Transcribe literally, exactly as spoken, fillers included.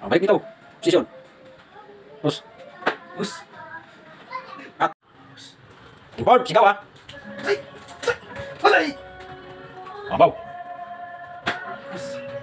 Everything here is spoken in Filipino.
Oh, balik dito. Position. Push. Push. Cut. Involve, sigaw ah. Ay! Ay! Oh, bow. Push.